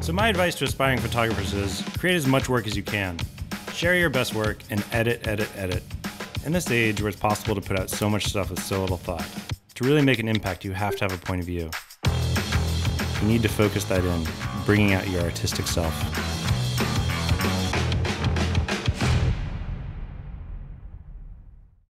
So my advice to aspiring photographers is create as much work as you can. Share your best work and edit, edit, edit. In this age where it's possible to put out so much stuff with so little thought, to really make an impact, you have to have a point of view. You need to focus that in, bringing out your artistic self.